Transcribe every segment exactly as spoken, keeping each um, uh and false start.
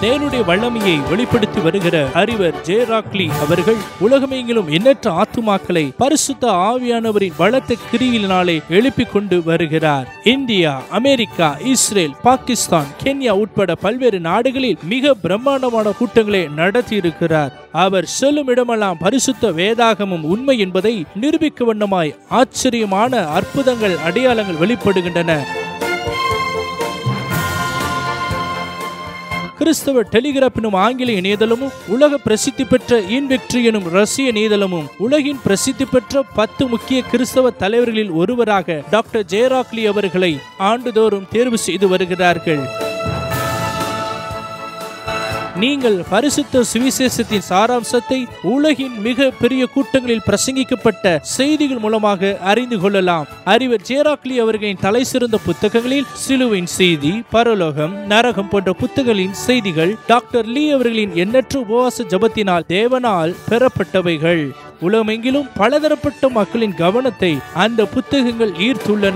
தேவனுடைய வல்லமையை வெளிப்படுத்தி வருகிற அறிவர் ஜே ராக்லி அவர்கள் உலகமெங்கிலும் எண்ணற்ற ஆத்துமாக்களை பரிசுத்த ஆவியானவரின் பலத்த கிரியினாலே எழுப்பிக் கொண்டு வருகிறார். India, America, Israel, Pakistan, Kenya உட்பட பல்வேறு நாடுகளில் மிக பிரம்மாண்டமான கூட்டங்களை நடத்தி இருக்கிறார். அவர் சொல்லும் இடமெல்லாம் பரிசுத்த வேதாகமும் உண்மை என்பதை நிரூபிக்க வண்ணமாய் ஆச்சரியமான அற்புதங்கள், அடையாளங்கள் வெளிப்படுகின்றன. கிறிஸ்தவ டெலிகிராப் எனும் ஆங்கில இணையதளமும் உலக பிரசித்தி பெற்ற இன்வெக்ட்ரி எனும் ரஷ்ய இணையதளமும் உலகின் பிரசித்தி பெற்ற பத்து முக்கிய கிறிஸ்தவ தலைவர்களில் ஒருவராக டாக்டர் ஜே ராக்லி அவர்களை ஆண்டுதோறும் தேர்வு செய்து வருகிறார்கள். நீங்கள் பரிசுத்த சுவிசேஷத்தின் சாராம்சத்தை உலகின் மிக பெரிய கூட்டங்களில் பிரசங்கிக்கப்பட்ட செய்திகள் மூலமாக அறிந்து கொள்ளலாம். அறிவர் ஜே ராக்லி அவர்களின் தலை சிறந்த புத்தகங்களில் சிலுவின் செய்தி, பரலோகம், நரகம் போன்ற புத்தகங்களின் செய்திகள் டாக்டர் லீ அவர்களின் எண்ணற்ற உபவாச ஜபத்தினால் தேவனால் பெறப்பட்டவைகள். உலகமெங்கிலும் பலதரப்பட்ட மக்களின் கவனத்தை அந்த புத்தகங்கள் ஈர்த்துள்ளன.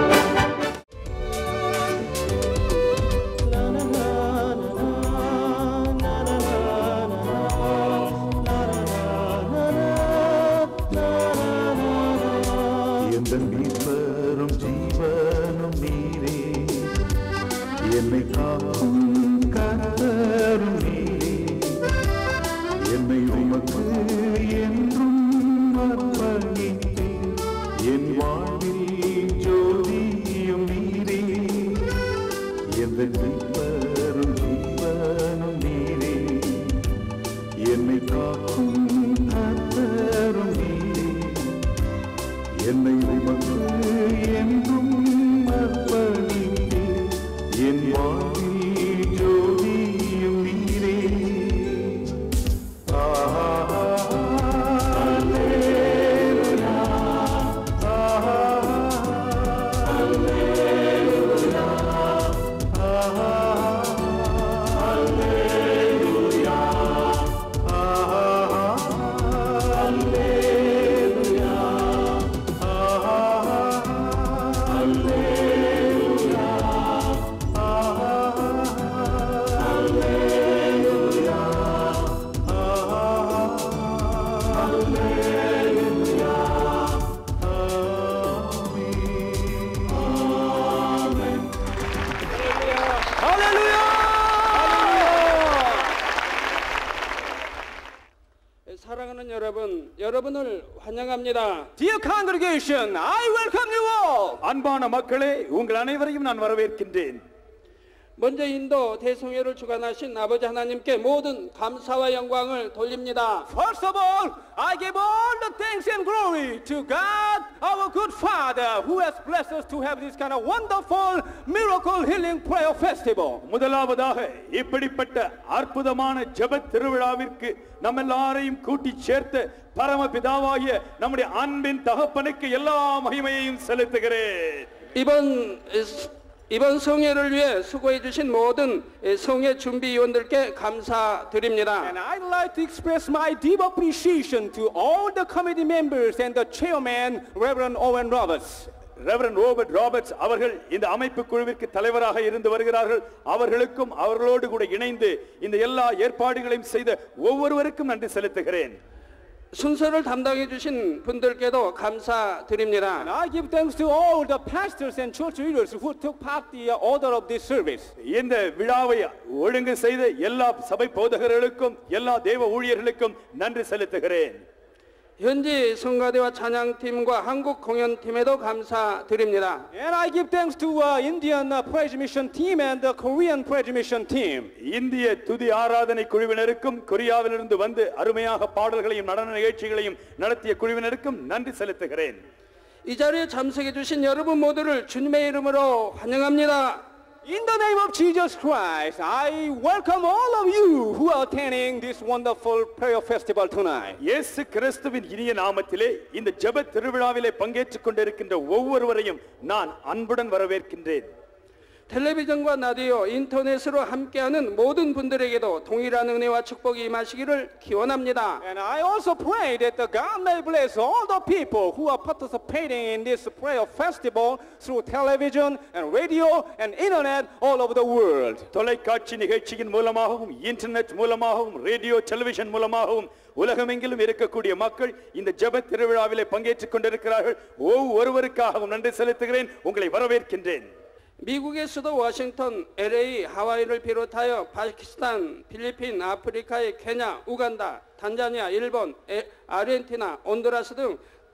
사랑하는 여러분, 여러분을 환영합니다. Dear congregation, I welcome you all. அன்பான மக்களே, உங்கள் அனைவரையும் நான் வரவேற்கின்றேன். 먼저 인도 대성회를 주관하신 아버지 하나님께 모든 감사와 영광을 돌립니다. First of all, I give all the thanks and glory to God, our good Father, who has blessed us to have this kind of wonderful miracle healing prayer festival. முதலாவதாக இப்படிப்பட்ட அற்புதமான ஜெப திருவிழாவிற்கு நம்ம எல்லாரையும் கூட்டி சேர்த்து பரமபிதாவாகிய நம்முடைய அன்பின் தகப்பனுக்கு எல்லா மகிமையையும் செலுத்துகிறேன். 이번 이번 성회를 위해 수고해 주신 모든 성회 준비위원들께 감사드립니다. And I'd like to express my deep appreciation to all the committee members and the chairman, Reverend Owen Roberts. Reverend Robert Roberts அவர்கள் இந்த அமைப்பு குழுவிற்கு தலைவராக இருந்து வருகிறார்கள். அவர்களுக்கும் அவர்களோடு கூட இணைந்து இந்த எல்லா ஏற்பாடுகளையும் செய்த ஒவ்வொருவருக்கும் நன்றி செலுத்துகிறேன். 순서를 담당해 주신 분들께도 감사드립니다. And I give thanks to all the pastors and church leaders who took part in the order of this service. இந்த விழாவை ஒழுங்கு செய்த எல்லா சபை போதகர்களுக்கும் எல்லா தேவ ஊழியர்களுக்கும் நன்றி செலுத்துகிறேன். 현지 성가대와 찬양팀과 한국 공연팀에도 감사드립니다. And I give thanks to uh, Indian uh, praise mission team and the Korean praise mission team. இந்திய துதி ஆராதனை குழுவினருக்கும் கொரியாவிலிருந்து வந்து அருமையாக பாடல்களையும் நடன நிகழ்ச்சிகளையும் நடத்திய குழுவினருக்கும் நன்றி செலுத்துகிறேன். 이 자리에 참석해 주신 여러분 모두를 주님의 이름으로 환영합니다. In the name of Jesus Christ, I welcome all of you who are attending this wonderful prayer festival tonight. இயேசு கிறிஸ்துவின் இனிய நாமத்திலே இந்த ஜெப திருவிழாவிலே பங்கேற்றுக் கொண்டிருக்கின்ற ஒவ்வொருவரையும் நான் அன்புடன் வரவேற்கின்றேன். 텔레비전과 라디오, 인터넷으로 함께하는 모든 분들에게도 동일한 은혜와 축복이 임하시기를 기원합니다. And I also pray that the God may bless all the people who are participating in this prayer festival through television and radio and internet all over the world. தொலைக்காட்சி நிகழ்ச்சியின் மூலமாகவும் இன்டர்நெட் மூலமாகவும் ரேடியோ டெலிவிஷன் மூலமாகவும் உலகமெங்கிலும் இருக்கக்கூடிய மக்கள் இந்த ஜெப திருவிழாவிலே பங்கேற்றுக் கொண்டிருக்கிறார்கள். ஒவ்வொருவருக்காகவும் நன்றி செலுத்துகிறேன். உங்களை வரவேற்கின்றேன். 미국의 수도 워싱턴, 엘에이, 하와이를 비롯하여 파키스탄, 필리핀, 아프리카의 케냐, 우간다, 탄자니아, 일본, 에, 아르헨티나, 온두라스 등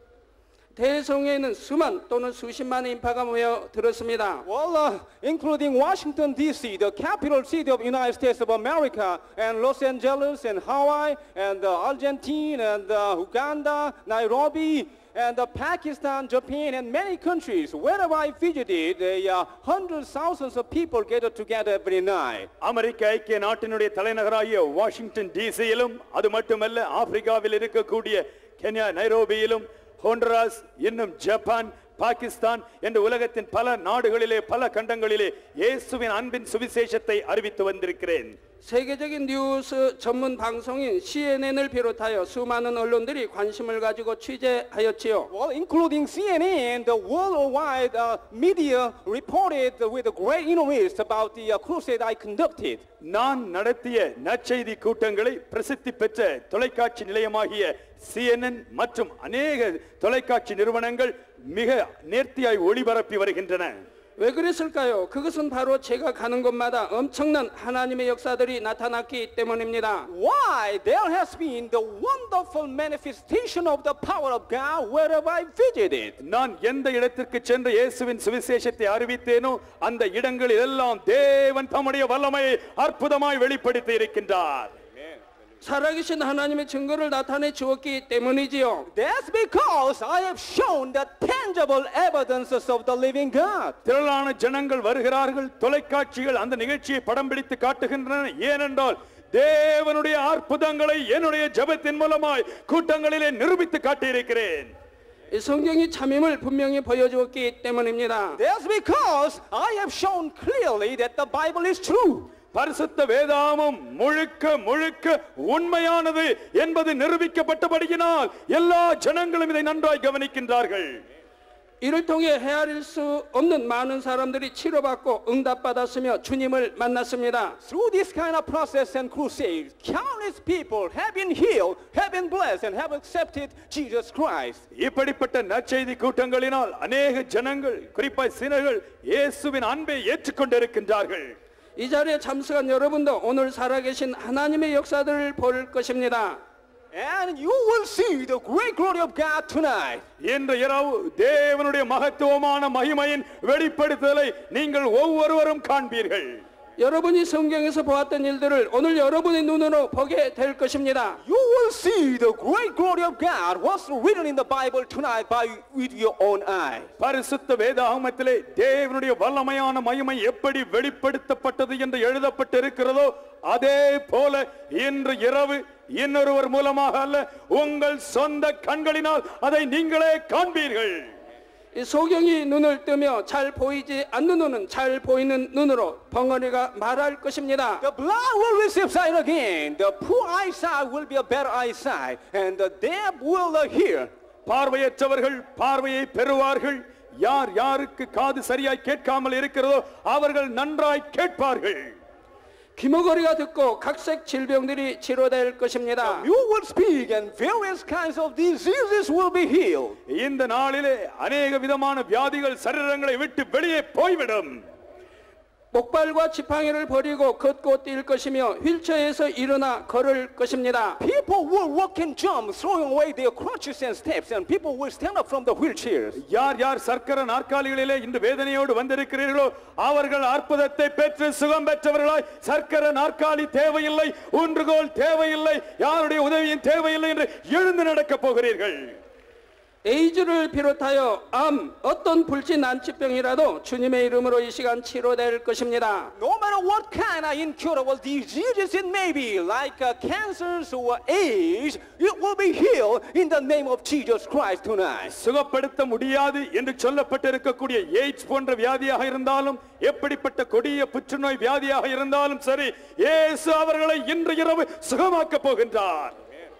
대성에는 수만 또는 수십만의 인파가 모여 들었습니다. Well, uh, including Washington, D C, the capital city of United States of America, and Los Angeles, and Hawaii, and uh, Argentina, and uh, Uganda, Nairobi, and uh, Pakistan, Japan, and many countries. Wherever I visited, uh, hundreds, thousands of people gathered together every night. அமெரிக்க ஐக்கிய நாட்டினுடைய தலைநகராகிய Washington டிசியிலும் அது மட்டுமல்ல ஆப்பிரிக்காவில் இருக்கக்கூடிய Kenya நைரோபியிலும் ஹோண்டராஸ் இன்னும் Japan Pakistan என்ற உலகத்தின் பல நாடுகளிலே பல கண்டங்களிலே இயேசுவின் அன்பின் சுவிசேஷத்தை அறிவித்து வந்திருக்கிறேன். 세계적인 뉴스 전문 방송인 씨엔엔을 비롯하여 수많은 언론들이 관심을 가지고 취재하였지요. Well, including C N N, the worldwide uh, media reported with great interest about the uh, crusade I conducted. நான் நடத்திய நற்செய்தி கூட்டங்களை பிரசித்தி பெற்ற தொலைக்காட்சி நிலையமாகிய சிஎன்என் மற்றும் அநேக தொலைக்காட்சி நிறுவனங்கள் மிக நேர்த்தியாய் ஒளிபரப்பி வருகின்றன. 왜 그랬을까요? 그것은 바로 제가 가는 곳마다 엄청난 하나님의 역사들이 나타났기 때문입니다. Why? There has been the wonderful manifestation of the power of God wherever I visited. நான் எந்த இடத்திற்கு சென்று இயேசுவின் சுவிசேஷத்தை அறிவித்தேனோ அந்த இடங்களில் எல்லாம் தேவன் தம்முடைய வல்லமையை அற்புதமாய் வெளிப்படுத்தி இருக்கின்றார். 살아계신 하나님의 증거를 나타내 주었기 때문이지요. That's because I have shown the tangible evidences of the living God. திரளான ஜனங்கள் வருகிறார்கள். தொலைக்காட்சிகள் அந்த நிகழ்ச்சியை படம் பிடித்து காட்டுகின்றன. ஏனென்றால் தேவனுடைய அற்புதங்களை என்னுடைய ஜெபத்தின் மூலமாய் கூட்டங்களிலே நிரூபித்து காட்டியிருக்கிறேன். 이 성경이 참임을 분명히 보여주었기 때문입니다. That's because I have shown clearly that the Bible is true. பரிசுத்த வேதாகமம் முழுக்க முழுக்க உண்மையானது என்பது நிரூபிக்கப்பட்டபடியினால் எல்லா ஜனங்களும் இதை நன்றாய் கவனிக்கின்றார்கள். 이를 통해 헤아릴 수 없는 많은 사람들이 치료받고 응답받았으며 주님을 만났습니다. Through this kind of process and crusade, countless people have been healed, have been blessed, and have accepted Jesus Christ. இப்படிப்பட்ட நற்செய்தி கூட்டங்களினால் அநேக ஜனங்கள் குறிப்பாய் சினர்கள் இயேசுவின் அன்பை ஏற்றுக்கொண்டிருக்கின்றார்கள். 이 자리에 참석한 여러분도 오늘 살아계신 하나님의 역사들을 볼 것입니다. And you will see the great glory of God tonight. இன்று இரவு தேவனுடைய மகத்துவமான மகிமையின் வெளிப்படுத்தலை நீங்கள் ஒவ்வொருவரும் காண்பீர்கள். 여러분이 성경에서 보았던 일들을 오늘 여러분의 눈으로 보게 될 것입니다. You will see the great glory of God, what's written in the Bible tonight by with your own eye. பரிசுத்த வேதாகமத்திலே தேவனுடைய வல்லமையான மகிமை எப்படி வெளிப்படுத்தப்பட்டது என்று எழுதப்பட்டு இருக்கிறதோ அதே போல இன்று இரவு இன்னொருவர் மூலமாக அல்ல உங்கள் சொந்த கண்களினால் அதை நீங்களே காண்பீர்கள். 이 소경이 눈을 뜨며 잘 보이지 않는 눈은 잘 보이는 눈으로 벙어리가 말할 것입니다. The blind will receive sight again. The poor eyesight will be a better eyesight, and the deaf will hear. பார்வையற்றவர்கள் பார்வையை பெறுவார்கள். யார் யாருக்கு காது சரியாய் கேட்காமல் இருக்கிறதோ அவர்கள் நன்றாய் கேட்பார்கள். 귀머거리가 듣고 각색 질병들이 치료될 것입니다. You will speak and various kinds of diseases will be healed. இந்த நாளிலே அநேக விதமான வியாதிகள் சரீரங்களை விட்டு வெளியே போய்விடும். 목발과 지팡이를 버리고 걷고 뛸 것이며 휠체어에서 일어나 걸을 것입니다. People will walk and jump, throwing away their crutches and steps, and people will stand up from the wheelchairs. யார் யார் சர்க்கர நாற்காலிகளிலே இந்த வேதனையோடு வந்திருக்கிறீர்களோ அவர்கள் அற்புதத்தை பெற்று சுகம் பெற்றவர்களாய் சர்க்கர நாற்காலி தேவையில்லை, ஊன்றுகோல் தேவையில்லை, யாருடைய உதவியும் தேவையில்லை என்று எழுந்து நடக்க போகிறீர்கள். 에이즈를 비롯하여 암, 어떤 불치 난치병이라도 주님의 이름으로 이 시간 치료될 것입니다. No matter what kind of incurable diseases it may be, like uh, cancers or AIDS, it will be healed in the name of Jesus Christ tonight. சுகப்படுத்த முடியாது என்று சொல்லப்பட்டிருக்கக்கூடிய எய்ட்ஸ் போன்ற வியாதியாக இருந்தாலும் எப்படிப்பட்ட கொடிய புற்றுநோய் வியாதியாக இருந்தாலும் சரி, இயேசு அவர்களை இன்று இரவு சுகமாக்கப் போகின்றார்.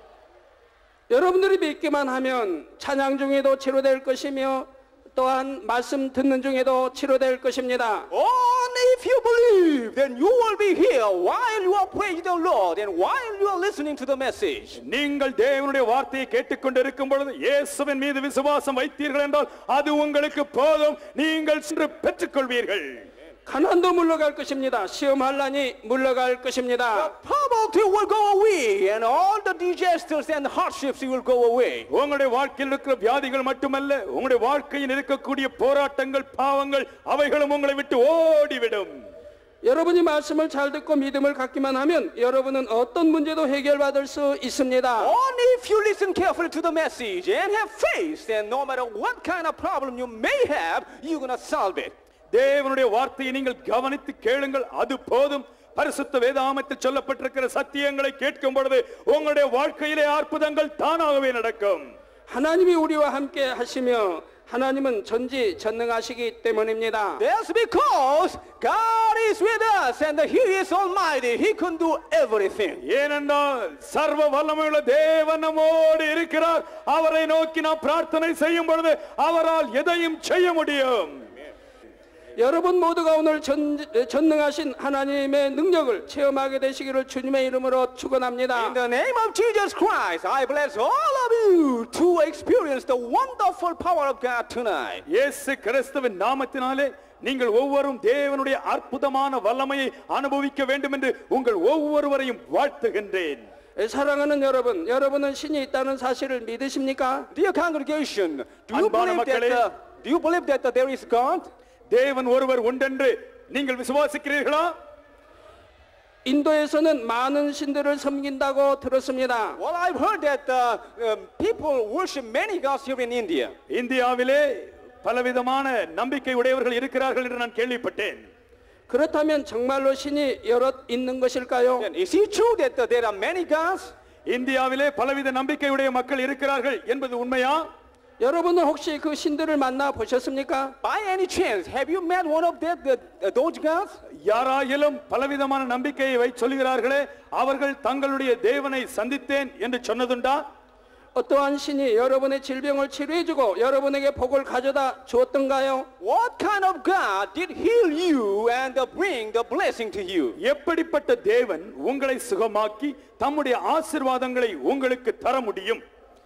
여러분들이 믿기만 하면 찬양 중에도 치료될 것이며 또한 말씀 듣는 중에도 치료될 것입니다. Only if you believe, then you will be healed while you are praising the Lord and while you are listening to the message. நீங்கள் தேவனுடைய வார்த்தையை கேட்டுக்கொண்டிருக்கும் பொழுது இயேசுவின் மீது விசுவாசம் வைத்தீர்கள் என்றால் அது உங்களுக்கு போதும். நீங்கள் சென்று பெற்றுக்கொள்வீர்கள். 가난도 물러갈 것입니다. 시험하려니 물러갈 것입니다. Poverty will go away and all the disasters and hardships will go away. உங்களுடைய வாழ்க்கையில் இருக்கிற வியாதிகள் மட்டுமல்ல, உங்களுடைய வாழ்க்கையில் இருக்கக்கூடிய போராட்டங்கள், பாவங்கள், அவைகளும் உங்களை விட்டு ஓடிவிடும். 여러분이 말씀을 잘 듣고 믿음을 갖기만 하면 여러분은 어떤 문제도 해결받을 수 있습니다. Only if you listen carefully to the message and have faith, and no matter what kind of problem you may have, you're going to solve it. தேவனுடைய வார்த்தையை நீங்கள் கவனித்து கேளுங்கள், அது போதும். பரிசுத்த வேதாகமத்தில் சொல்லப்பட்டிருக்கிற சத்தியங்களை கேட்கும் பொழுது உங்களுடைய வாழ்க்கையிலே அற்புதங்கள் தானாகவே நடக்கும். 하나님이 우리와 함께 하시며 하나님은 전지 전능하시기 때문입니다. That's because God is with us and He is Almighty. He can do everything. ஏனென்றால் சர்வ வல்லமையுள்ள தேவன் நம்மோடு இருக்கிறார். அவரை நோக்கி நாம் பிரார்த்தனை செய்யும் பொழுது அவரால் எதையும் செய்ய முடியும். 여러분 모두가 오늘 전, 전능하신 하나님의 능력을 체험하게 되시기를 주님의 이름으로 축원합니다. In the name of Jesus Christ, I bless all of you to experience the wonderful power of God tonight. இயேசு கிறிஸ்துவின் நாமத்தினாலே நீங்கள் ஒவ்வொருவரும் தேவனுடைய அற்புதமான வல்லமையை அனுபவிக்க வேண்டும் என்று உங்கள் ஒவ்வொருவரையும் வாழ்த்துகின்றேன். 사랑하는 여러분, 여러분은 신이 있다는 사실을 믿으십니까? Dear congregation, do you believe that uh, do you believe that uh, there is God? தேவன் ஒருவர் உண்டென்று நீங்கள் விசுவாசிக்கிறீர்களா? 인도에서는 많은 신들을 섬긴다고 들었습니다. Well, I've heard that uh, um, people worship many gods here in India. இந்தியாவிலே பலவிதமான நம்பிக்கை உடையவர்கள் இருக்கிறார்கள் என்று நான் கேள்விப்பட்டேன். 그렇다면 정말로 신이 여럿 있는 것일까요? And is it true that uh, there are many gods? இந்தியாவிலே பலவித நம்பிக்கையுடைய மக்கள் இருக்கிறார்கள் என்பது உண்மையா? 여러분은 혹시 그 신들을 만나 보셨습니까? By any chance, have you met one of them, the, uh, those gods? யாராயிலும் பலவிதமான நம்பிக்கையை வை சொல்கிறார்களே, அவர்கள் தங்களுடைய தேவனை சந்தித்தேன் என்று சொன்னதுண்டா? 어떠한 신이 여러분의 질병을 치료해주고 여러분에게 복을 가져다 주었던가요? What kind of God did heal you and uh, bring the blessing to you? எப்படிப்பட்ட தேவன் உங்களை சுகமாக்கி தம்முடைய ஆசீர்வாதங்களை உங்களுக்கு தர முடியும்?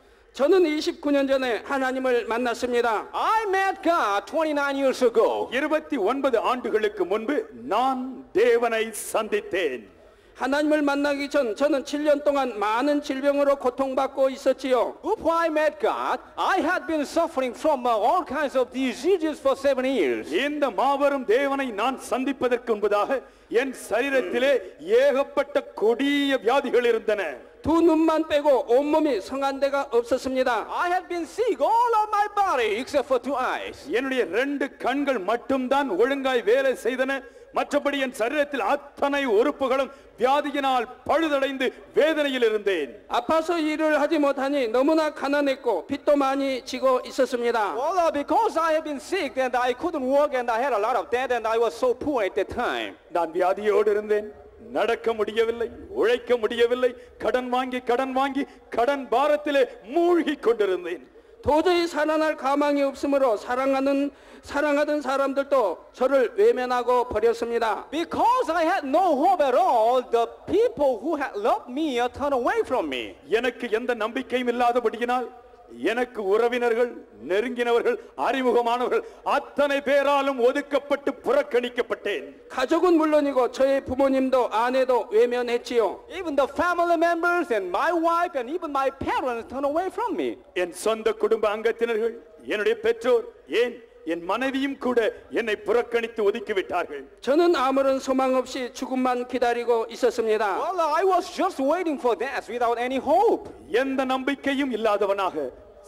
저는 이십구 년 전에 하나님을 만났습니다. I met God twenty-nine years ago. இருபத்தி ஒன்பது ஆண்டுகளுக்கு முன்பு நான் தேவனை சந்தித்தேன். 하나님을 만나기 전 저는 칠 년 동안 많은 질병으로 고통받고 있었지요. Before I met God, I had been suffering from uh, all kinds of diseases for seven years. இந்த மாபெரும் தேவனை நான் சந்திப்பதற்கு முன்பதாக என் சரீரத்திலே ஏகப்பட்ட கொடிய வியாதிகள் இருந்தன. 두 눈만 빼고 온몸이 성한 데가 없었습니다. I had been sick all of my body except for two eyes. என்னுடைய ரெண்டு கண்கள் மட்டும்தான் ஒழுங்காய் வேலை செய்தன. மற்றபடி என் சரீரத்தில் அத்தனை உறுப்புகளும் வியாதியினால் பழுதடைந்து வேதனையில் இருந்தேன். 아파서 일을 하지 못하니 너무나 가난했고 빚도 많이 지고 있었습니다. Well, uh, because I had been sick and I couldn't work and I had a lot of debt and I was so poor at that time. நான் வியாதியோடு இருந்தேன். நடக்க முடியவில்லை, உழைக்க முடியவில்லை, கடன் வாங்கி கடன் வாங்கி கடன் பாரத்திலே மூழ்கி கொண்டிருந்தேன். 도저히 살아날 가망이 없으므로 사랑하는 사랑하던 사람들도 저를 외면하고 버렸습니다. Because I had no hope at all, the people who had loved me turned away from me. எனக்கு எந்த நம்பிக்கையும் இல்லாதபடியினால் எனக்கு உறவினர்கள், நெருங்கினவர்கள், அறிமுகமானவர்கள் அத்தனை பேராலும் ஒதுக்கப்பட்டு புறக்கணிக்கப்பட்டேன். 가족은 물론이고 저의 부모님도 아내도 외면했지요. Even the family members and my wife and even my parents turned away from me. என் சொந்த குடும்ப அங்கத்தினர்கள், என்னுடைய பெற்றோர், ஏன் என் மனைவியும் கூட என்னை புறக்கணித்து ஒதுக்கிவிட்டார்கள். 저는 아무런 소망 없이 죽음만 기다리고 있었습니다. Well, I was just waiting for death without any hope. எந்த நம்பிக்கையும் இல்லாதவனாக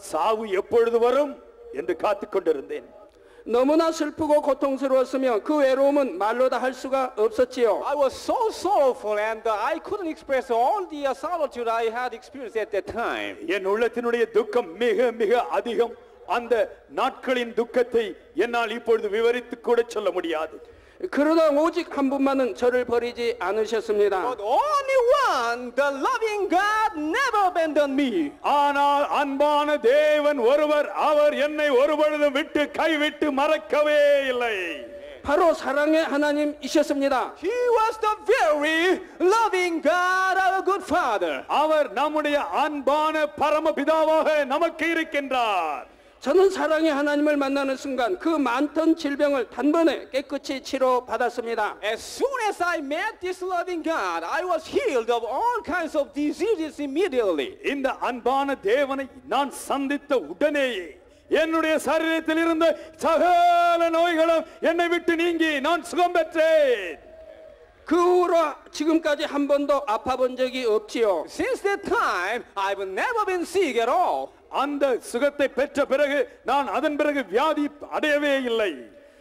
சாவு எப்பொழுது வரும் என்று காத்துக் கொண்டிருந்தேன். 너무나 슬프고 고통스러웠으며 그 외로움은 말로 다 할 수가 없었지요. I was so sorrowful and uh, I couldn't express all the uh, solitude I had experienced at that time. என் உள்ளத்தினுடைய துக்கம் மிக மிக அதிகம். அந்த நாட்களின் துக்கத்தை என்னால் இப்பொழுது விவரித்து கூட சொல்ல முடியாது. 그러나 오직 한 분만은 저를 버리지 않으셨습니다. But only one, the loving God, never abandoned me. ஆனால் அன்பான தேவன் ஒருவர், அவர் என்னை ஒருபொழுதும் விட்டு கைவிட்டு மறக்கவே இல்லை. 바로 사랑의 하나님이셨습니다. He was the very loving God, our good Father. அவர் நம்முடைய அன்பான பரமபிதாவாக நமக்கு இருக்கின்றார். 저는 사랑의 하나님을 만나는 순간 그 많던 질병을 단번에 깨끗이 치료받았습니다. As soon as I met this loving God, I was healed of all kinds of diseases immediately. இந்த அன்பான தேவனை நான் சந்தித்த உடனேயே என்னுடைய சரீரத்தில் இருந்த சகல நோய்களும் என்னை விட்டு நீங்கி நான் சுகம் பெற்றேன். 그 후로 지금까지 한 번도 아파본 적이 없지요. Since that time, I've never been sick at all. அந்த சுகத்தை பெற்ற பிறகு நான் அதன் பிறகு வியாதி அடையவே இல்லை.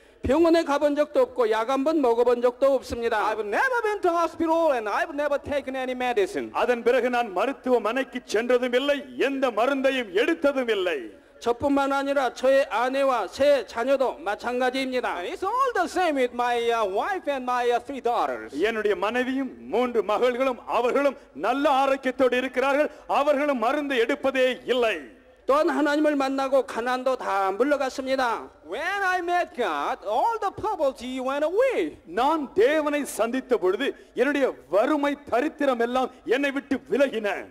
병원에 가본 적도 없고 약 한 번 먹어본 적도 없습니다. I've never been to hospital and I've never taken any medicine. அதன் பிறகு நான் மருத்துவமனைக்கு சென்றதும் இல்லை, எந்த மருந்தையும் எடுத்ததும் இல்லை. 저뿐만 아니라 저의 아내와 세 자녀도 마찬가지입니다. And it's all the same with my uh, wife and my uh, three daughters. என்னுடைய மனைவியும் மூன்று மகள்களும் அவர்களும் நல்ல ஆரோக்கியத்தோடு இருக்கிறார்கள். அவர்களும் மருந்து எடுப்பதே இல்லை. 또한 하나님을 만나고 가난도 다 물러갔습니다. When I met God, all the poverty went away. நான் தேவனை சந்தித்த பொழுது என்னுடைய வறுமை தரித்திரம் எல்லாம் என்னை விட்டு விலகின.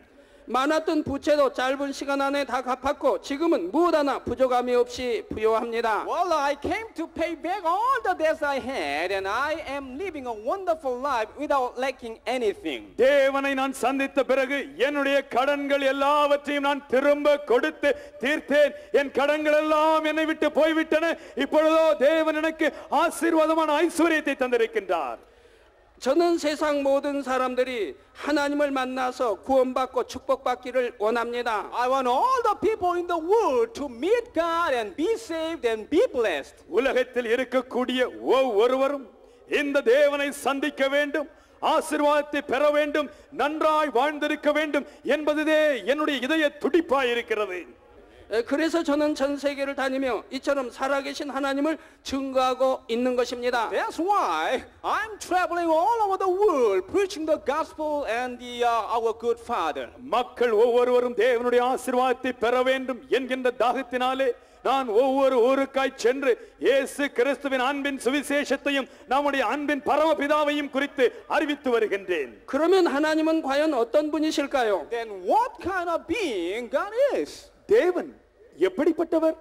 많았던 부채도 짧은 시간 안에 다 갚았고 지금은 무엇 하나 부족함이 없이 부요합니다. Well, I came to pay back all the debts I had, and I am living a wonderful life without lacking anything. தேவனை நான் சந்தித்த பிறகு என்னுடைய கடன்கள் எல்லாவற்றையும் நான் திரும்ப கொடுத்து தீர்த்தேன். என் கடன்கள் எல்லாம் என்னை விட்டு போய்விட்டன. இப்பொழுதோ தேவன் எனக்கு ஆசீர்வாதமான ஐஸ்வரியத்தை தந்திருக்கின்றார். 저는 세상 모든 사람들이 하나님을 만나서 구원받고 축복받기를 원합니다. I want all the people in the world to meet God and be saved and be blessed. உலகத்தில் இருக்கக்கூடிய ஒவ்வொருவரும் இந்த தேவனை சந்திக்க வேண்டும், ஆசீர்வாதத்தை பெற வேண்டும், நன்றாய் வாழ்ந்திருக்க வேண்டும் என்பதுவே என்னுடைய இதய துடிப்பாய் இருக்கிறது. 그래서 저는 전 세계를 다니며 이처럼 살아계신 하나님을 증거하고 있는 것입니다. That's why I'm traveling all over the world preaching the gospel and the uh, our good Father. மக்கள் ஒவ்வொருவரும் தேவனுடைய ஆசீர்வாதத்தை பெற வேண்டும் என்கின்ற தாகத்தினாலே நான் ஒவ்வொரு ஊருக்காய் சென்று இயேசு கிறிஸ்துவின் அன்பின் சுவிசேஷத்தையும் நம்முடைய அன்பின் பரமபிதாவையும் குறித்து அறிவித்து வருகின்றேன். 그러면 하나님은 과연 어떤 분이실까요? Then what kind of being God is? தேவன் எப்படிப்பட்டவர்?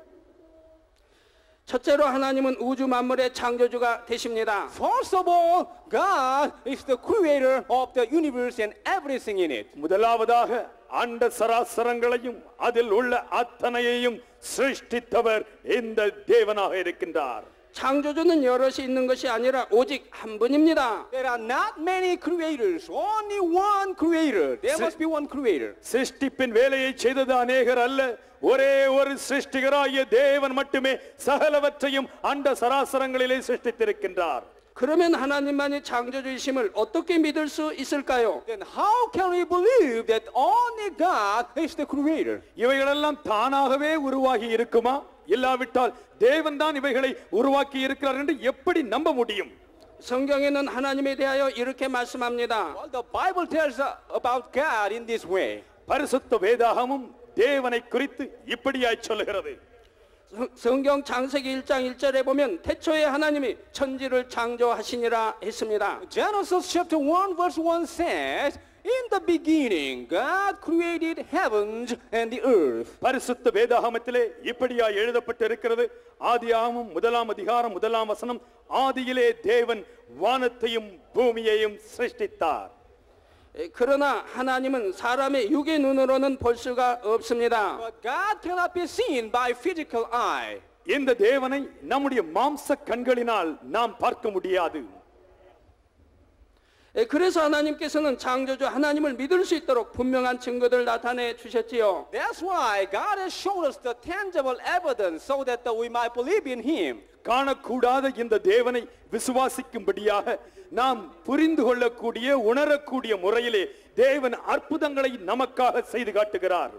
첫째로 하나님은 우주 만물의 창조주가 되십니다. First of all, God is the creator of the universe and everything in it. முதலாவதாக அண்ட சராசரங்களையும் அதில் உள்ள அத்தனையையும் சிருஷ்டித்தவர் இந்த தேவனாக இருக்கின்றார். 창조주는 여럿이 있는 것이 아니라 오직 한 분입니다. There are not many creators, only one creator. There must be one creator. சிருஷ்டிப்பின் வேலையை செய்தது அநேகர் அல்ல, ஒரே ஒரு சிருஷ்டிகராகிய தேவன் மட்டுமே சகலவற்றையும் அண்ட சராசரங்களிலே சிருஷ்டித்திருக்கின்றார். 그러면 하나님만이 창조주이심을 어떻게 믿을 수 있을까요? Then how can we believe that only God is the creator? இவைகளெல்லாம் தானாகவே உருவாகி இருக்குமா? இல்லாவிட்டால் தேவன் தான் இவைகளை உருவாக்கி இருக்கிறார் என்று எப்படி நம்ப முடியும்? 성경에는 하나님에 대하여 이렇게 말씀합니다. Well, the Bible tells us about God in this way. பரிசுத்த வேதாகமும் தேவனை குறித்து இப்படியாய் சொல்லுகிறது. 성경 창세기 일 장 일 절에 보면 태초에 하나님이 천지를 창조하시니라 했습니다. Genesis chapter one verse one says, in the beginning God created heavens and the earth. பரிசுத்த வேதாகமத்திலே இப்படியாய் எழுதப்பட்டிருக்கிறது. ஆதியாகமம் முதலாம் அதிகாரம் முதலாம் வசனம், ஆதியிலே தேவன் வானத்தையும் பூமியையும் சிருஷ்டித்தார். 그러나 하나님은 사람의 육의 눈으로는 볼 수가 없습니다. But God cannot be seen by physical eye. இந்த தேவனை நம்முடைய மாம்ச கண்களினால் நாம் பார்க்க முடியாது. 예, 그래서 하나님께서는 창조주 하나님을 믿을 수 있도록 분명한 증거들을 나타내 주셨지요. That's why God has shown us the tangible evidence so that we might believe in Him. காணக்கூடாத இந்த தேவனை விசுவாசிக்கும்படியாக நாம் புரிந்து கொள்ளக்கூடிய உணரக்கூடிய முறையிலே தேவன் அற்புதங்களை நமக்காக செய்து காட்டுகிறார்.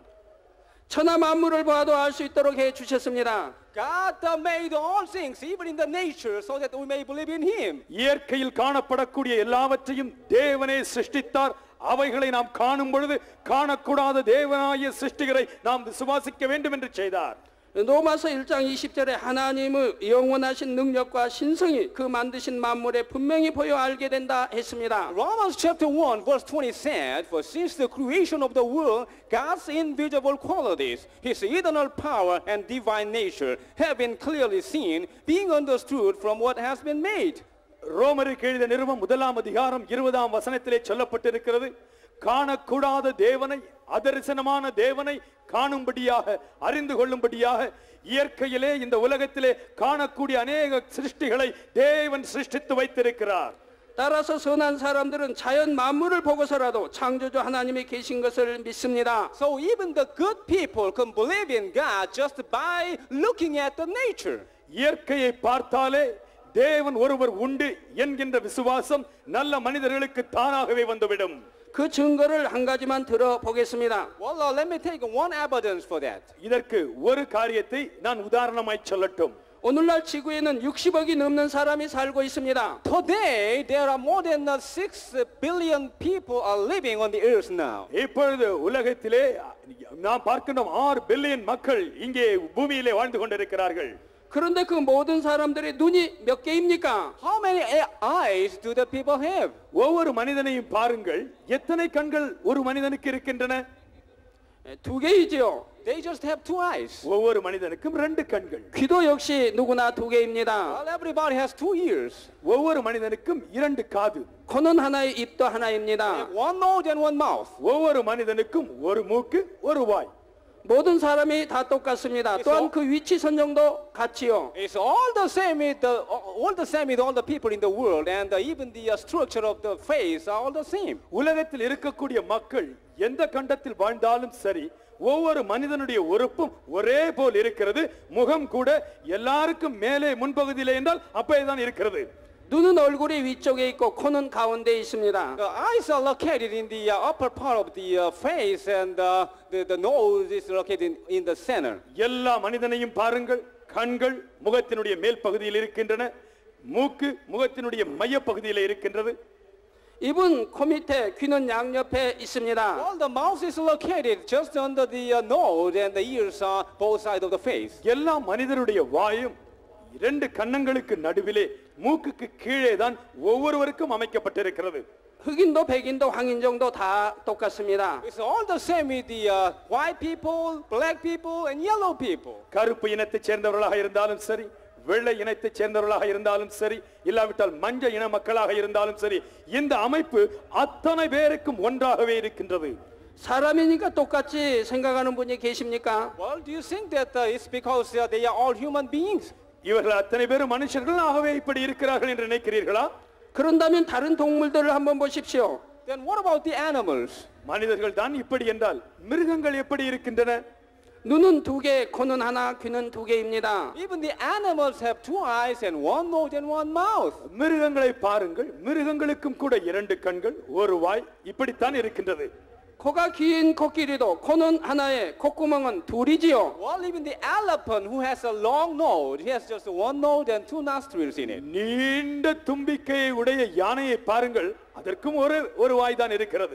천하 만물을 보아도 알 수 있도록 해 주셨습니다. God uh, made all things, even in the nature, so that we may believe in Him. இயற்கையில் காணப்படக்கூடிய எல்லாவற்றையும் தேவனே சிருஷ்டித்தார். அவைகளை நாம் காணும் பொழுது காணக்கூடாத தேவனாகிய சிருஷ்டிகரை நாம் விசுவாசிக்க வேண்டும் என்று செய்தார். 로마서 일 장 이십 절에 하나님의 영원하신 능력과 신성이 그 만드신 만물에 분명히 보여 알게 된다 했습니다. Romans chapter one verse twenty said, for since the creation of the world, God's invisible qualities, His eternal power and divine nature have been clearly seen, being understood from what has been made. ரோமருக்கு எழுதிய நிருபம் முதலாம் அதிகாரம் இருபதாம் வசனத்திலே சொல்லப்பட்டிருக்கிறது, காணக்கூடாத தேவனை, அதரிசனமான தேவனை காணும்படியாக அறிந்து கொள்ளும்படியாக இயற்கையிலே இந்த உலகத்திலே காணக்கூடிய அநேக சிருஷ்டிகளை தேவன் சிருஷ்டித்து வைத்திருக்கிறார். 따라서 선한 사람들은 자연 만물을 보고서라도 창조주 하나님이 계신 것을 믿습니다. So even the good people can believe in God just by looking at the nature. இயற்கையை பார்த்தாலே தேவன் ஒருவர் உண்டு என்கின்ற விசுவாசம் நல்ல மனிதர்களுக்கு தானாகவே வந்துவிடும். 그 증거를 한 가지만 들어보겠습니다. Well, uh, let me take one evidence for that. இதற்கு ஒரு காரியத்தை நான் உதாரணமாய் சொல்லட்டும். 오늘날 지구에는 육십억이 넘는 사람이 살고 있습니다. Today, there are more than uh, six billion people are living on the earth now. இப்பொழுது உலகத்திலே நாம் பார்க்கின்றோம் ஆறு பில்லியன் மக்கள் இங்கே பூமியிலே வாழ்ந்து கொண்டிருக்கிறார்கள். 그런데 그 모든 사람들의 눈이 몇 개입니까? How many eyes do the people have? ஒவ்வொரு மனிதனையும் பாருங்கள், எத்தனை கண்கள் ஒரு மனிதனுக்கு இருக்கின்றன? 두 개이지요. They just have two eyes. ஒவ்வொரு மனிதனுக்கும் ரெண்டு கண்கள். 귀도 역시 누구나 두 개입니다. Well, everybody has two ears. ஒவ்வொரு மனிதனுக்கும் இரண்டு காது. 코는 하나에 입도 하나입니다. One nose and one mouth. ஒவ்வொரு மனிதனுக்கும் ஒரு மூக்கு, ஒரு வாய். 모든 사람이 다 똑같습니다. 또한 그 위치 선정도 같지요. It's all the same with the all the same with all the people in the world, and even the structure of the face are all the same. உலகத்தில் இருக்கக்கூடிய மக்கள் எந்த கண்டத்தில் வாழ்ந்தாலும் சரி, ஒவ்வொரு மனிதனுடைய உறுப்பும் ஒரே போல் இருக்கிறது. முகம் கூட எல்லாருக்கும் மேலே முன்பகுதியிலே என்றால் அப்பே தான் இருக்கிறது. 눈은 얼굴이 위쪽에 있고 코는 가운데 있습니다. The eyes are located in the uh, upper part of the uh, face, and uh, the, the nose is located in, in the center. எல்லா மனிதனையும் பாருங்கள், கண்கள் முகத்தினுடைய மேல் பகுதியில் இருக்கின்றன, மூக்கு முகத்தினுடைய மைய பகுதியில் இருக்கின்றது. 입은 코 밑에, 귀는 양옆에 있습니다. Well, the mouth is located just under the uh, nose, and the ears are both sides of the face. எல்லா மனிதருடைய வாயும் இரண்டு கன்னங்களுக்கு நடுவிலே மூக்குக்கு கீழே தான் ஒவ்வொருவருக்கும் அமைக்கப்பட்டிருக்கிறது. 흑인도 백인도 황인종도 다 똑같습니다. It's all the same with the uh, white people, black people, and yellow people. கருப்பு இனத்தைச் சேர்ந்தவர்களாக இருந்தாலும் சரி, வெள்ளை இனத்தைச் சேர்ந்தவர்களாக இருந்தாலும் சரி, இல்லாவிட்டால் மஞ்சள் இன மக்களாக இருந்தாலும் சரி, இந்த அமைப்பு அத்தனை பேருக்கும் ஒன்றாகவே இருக்கின்றது. 사람이니까 똑같이 생각하는 분이 계십니까? Well, do you think that uh, it's because uh, they are all human beings? இவர்கள் அத்தனை பேரும் மனுஷர்கள் ஆகவே இப்படி இருக்கிறார்கள் என்று நினைக்கிறீர்களா? 그런다면 다른 동물들을 한번 보십시오. Then what about the animals? மனிதர்கள் தான் இப்படி என்றால் மிருகங்கள் எப்படி இருக்கின்றன? 눈은 두 개, 코는 하나, 귀는 두 개입니다. Even the animals have two eyes and one nose and one mouth. மிருகங்களை பாருங்கள், மிருகங்களுக்கும் கூட இரண்டு கண்கள், ஒரு வாய், இப்படித்தான் இருக்கின்றது. 코가 긴 코끼리도 코는 하나에 콧구멍은 둘이지요. Well, even the elephant who has a long nose, he has just one nose and two nostrils in it. நீண்ட தும்பிக்கையை உடைய யானையை பாருங்கள், அதற்கும் ஒரு ஒரு வாய் தான் இருக்கிறது.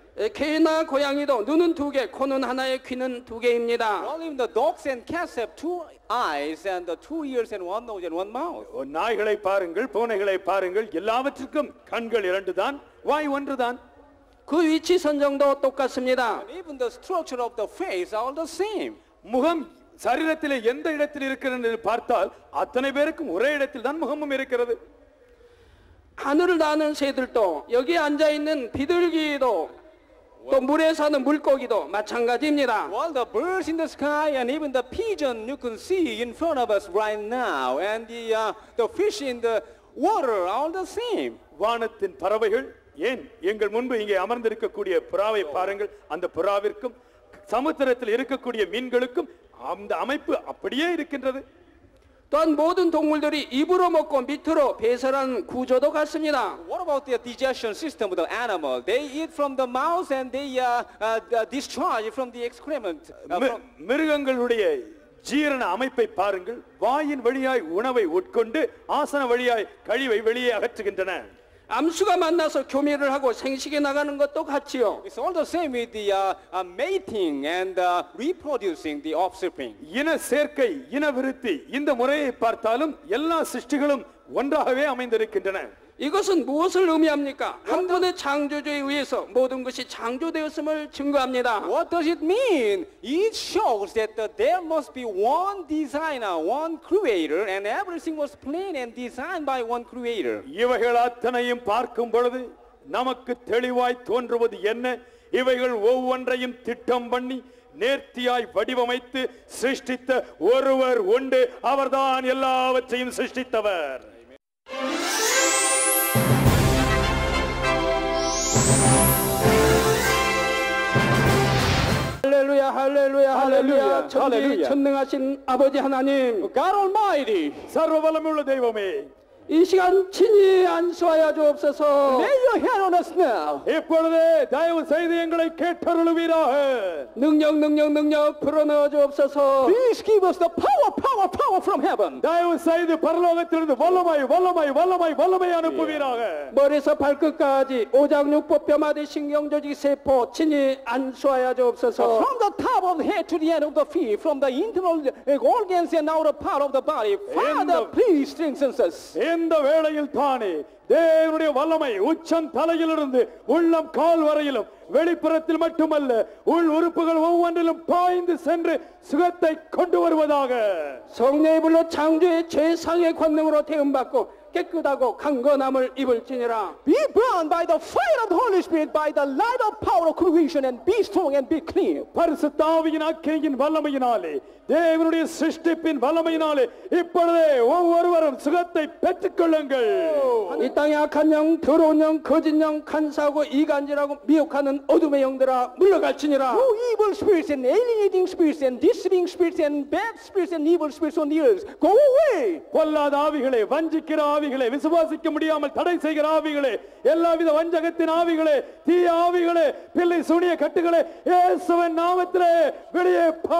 개나 고양이도 눈은 두 개, 코는 하나에, 귀는 두 개입니다. Well, even the dogs and cats have two eyes and the two ears and one nose and one mouth. நாய்களை பாருங்கள், பூனைகளை பாருங்கள், எல்லாவற்றுக்கும் கண்கள் இரண்டு தான், வாய் ஒன்று தான். 그 위치 선정도 똑같습니다. And even the structure of the face are all the same. முகம் சரீரத்திலே எந்த இடத்தில் இருக்கிறது என்று பார்த்தால் அத்தனை பேருக்கும் ஒரே இடத்தில் தான் முகமும் இருக்கிறது. 하늘을 나는 새들도 여기 앉아 있는 비둘기도 또 물에 사는 물고기도 마찬가지입니다. Well, the birds in the sky and even the pigeon you can see in front of us right now, and the uh, the fish in the water are all the same. வானத்தின் பறவைகள், ஏன் எங்கள் முன்பு இங்கே அமர்ந்திருக்கக்கூடிய புறாவை பாருங்கள். அந்த புறாவிற்கும் சமுத்திரத்தில் இருக்கக்கூடிய மீன்களுக்கும் அந்த அமைப்பு அப்படியே இருக்கின்றது. 또한 모든 동물들이 입으로 먹고 밑으로 배설한 구조도 같습니다. What about the digestion system of the animal? They eat from the mouth and they uh, uh, discharge from the excrement. Uh, from... மிருகங்களுடைய ஜீரண அமைப்பை பாருங்கள். வாயின் வழியாய் உணவை உட்கொண்டு ஆசன வழியாய் கழிவை வெளியே அகற்றுகின்றன. 암수가 만나서 교미를 하고 생식에 나가는 것도 같지요. It's all the same with the uh, uh, mating and uh, reproducing the offspring. இன சேர்க்கை, இன விருத்தி, இந்த முறையை பார்த்தாலும் எல்லா சிருஷ்டிகளும் ஒன்றாகவே அமைந்திருக்கின்றன. 이것은 무엇을 의미합니까? 한 분의 창조주에 의해서 모든 것이 창조되었음을 증거합니다. What does it mean? It shows that uh, there must be one designer, one creator, and everything was planned and designed by one creator. இவைகள் அத்தனையும் பார்க்கும் பொழுது நமக்கு தெளிவாய் தோன்றுவது என்ன? இவைகள் ஒவ்வொன்றையும் திட்டம் பண்ணி நேர்த்தியாய் வடிவமைத்து சிருஷ்டித்த ஒருவர் உண்டு. அவர்தான் எல்லாவற்றையும் சிருஷ்டித்தவர். 할렐루야 할렐루야 할렐루야 천지 천능하신 아버지 하나님 God Almighty, சர்வ வல்லமையுள்ள தெய்வமே, 이 시간 친히 안수하여 주옵소서. lay your hand on us now. இப்பொழுதே தயவு செய்து எங்களை கேட்டருளுவீராக. 능력 능력 능력 불어넣어 주옵소서. Please give us the power, power, power from heaven. தயவு செய்து பரலோகத்திலிருந்து வல்லமை வல்லமை வல்லமை வல்லமை அனுப்புவீராக. 머리에서 발끝까지 오장육부 뼈마디 신경조직 세포 친히 안수하여 주옵소서. From the top of the head to the end of the feet, from the internal organs and outer part of the body, Father, please strengthen us. இந்த வேளையில் தானே தேவனுடைய வல்லமை உச்சம் தலையிலிருந்து உள்ளம் கால் வரையிலும் வெளிப்புறத்தில் மட்டுமல்ல உள் உறுப்புகள் ஒவ்வொன்றிலும் பாய்ந்து சென்று சுகத்தை கொண்டு வருவதாக. 성령의 불로 창조의 최상의 권능으로 태움받고 깨끗하고 강건함을 입을지니라. Be burned by the fire of the Holy Spirit, by the light of power of creation, and be strong and be clean. பரிசுத்த ஆவியின் அக்கினியின் வல்லமையினாலே தேவனுடைய சிருஷ்டிப்பின் வல்லமையினாலே இப்பொழுதே ஒவ்வொருவரும் சுகத்தை பெற்றுக் கொள்ளுங்கள். 이 땅에 악한 영, 더러운 영, 거짓 영, 간사하고 이간질하고 미혹하는 어둠의 영들아 물러갈지니라. No evil spirits and alienating spirits and deceiving spirits and bad spirits and evil spirits on the earth, go away. பொல்லாத ஆவிகளே, வஞ்சிக்கிற ஆவிகளே, விசுவாசிக்க முடியாமல் தடை செய்கிற ஆவிகளே, எல்லாவித வஞ்சகத்தின் ஆவிகளே, தீய ஆவிகளே, பிள்ளை சூனிய கட்டுகளே, இயேசுவின் நாமத்திலே வெளியே போ.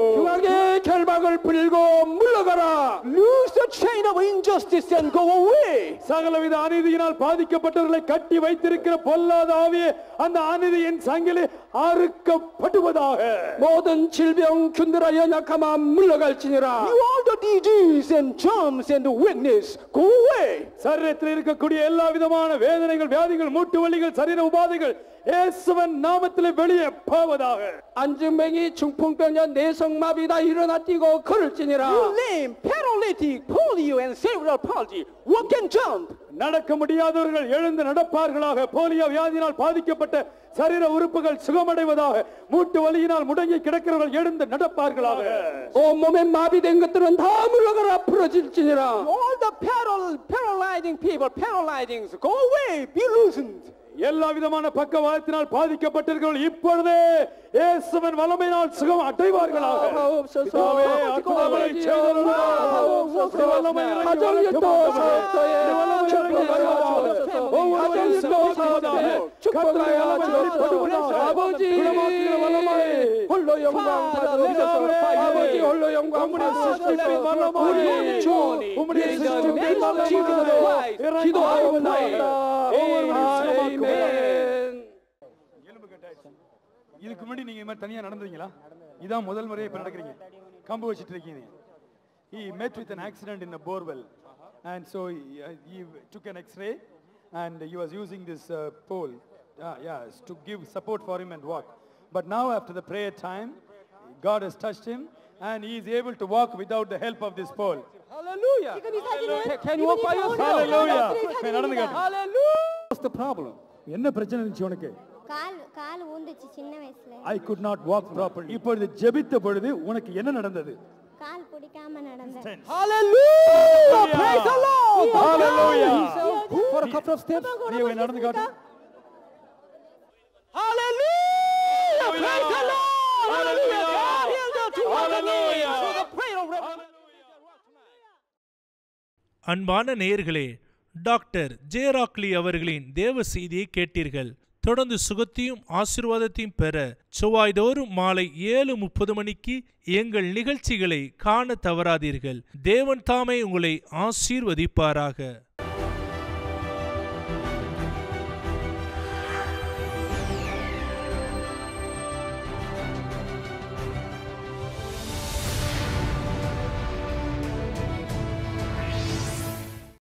흉악의 결박을 풀고 물러가라. Loose the chain of injustice and go away. சகலவித அநீதியினால் பாதிக்கப்பட்டவர்களை கட்டி வைத்திருக்கிற பொல்லாத ஆவியே, அந்த அநீதியின் சங்கிலி அறுக்கப்படுவதாக. 모든 질병, 균들아, 연약함아 물러갈지니라. You all the disease and germs and weakness, go away. சரீரத்தில் இருக்கக்கூடிய எல்லா விதமான வேதனைகள், வியாதிகள், மூட்டு வலிகள், சரீர உபாதைகள் இயேசுவின் நாமத்திலே வெளியே போவதாக. 안진뱅이, 중풍병자, 내성마비 다 일어나 뛰고 걸을지니라. You lame, paralytic, polio and cerebral palsy, walk and jump. நடக்க முடியாதவர்கள் எழுந்து நடப்பார்களாக. போலியோ வியாதியினால் பாதிக்கப்பட்ட சரீர உறுப்புகள் சுகமடைவதாக. மூட்டு வலியினால் முடங்கி கிடக்கிறவர்கள் எழுந்து நடப்பார்களாக. 온몸에 마비된 것들은 다 물러가라. 풀어질지니라. All the paral paralyzing people, paralyzing, go away, be loosened. எல்லா விதமான பக்கவாதத்தினால் பாதிக்கப்பட்டிருக்கிறவர்கள் இப்பொழுதே இயேசுவின் வல்லமையினால் சுகம் அடைவார்களாக. பிதாவே, அற்புதங்களை செய்தருளும். வல்லமை இறங்கி 가정일도 서서에 가정일도 서서에 축복하여 주옵소서. 아버지 홀로 영광 받으소서. 아버지 홀로 영광 받으소서. 우리 주 예수 그리스도의 기도하옵나이다. 아멘. இதுக்கு முன்னாடி நீங்க இந்த தனியா நடந்தீங்களா? இதான் முதல் முறையா இப்ப நடக்கிறீங்க. கம்பு வச்சிட்டு இருக்கீங்க. He met with an accident in a borewell, and so he, uh, he took an X-ray, and he was using this uh, pole, uh, yeah, to give support for him and walk. But now, after the prayer time, God has touched him, and he is able to walk without the help of this pole. Hallelujah. Hallelujah. Can you walk by yourself? Hallelujah. நடந்து காட்டு. Hallelujah. What's the problem? என்ன பிரச்சனை இருந்துச்சு உனக்கு? கால் கால் ஊந்துச்சு சின்ன வயசுல. I could not walk properly. இப்பொழுது ஜெபித்த பொழுது உனக்கு என்ன நடந்தது? கால் பிடிக்காம நடந்தேன். Hallelujah! Praise the Lord! Hallelujah! For a couple of steps. நீ நடந்து காட்டு. அன்பான நேயர்களே, டாக்டர் ஜெயராக்லி அவர்களின் தேவ செய்தியை கேட்டீர்கள். தொடர்ந்து சுகத்தையும் ஆசீர்வாதத்தையும் பெற செவ்வாய்தோறும் மாலை ஏழு முப்பது மணிக்கு எங்கள் நிகழ்ச்சிகளை காண தவறாதீர்கள். தேவன் தாமே உங்களை ஆசீர்வதிப்பாராக.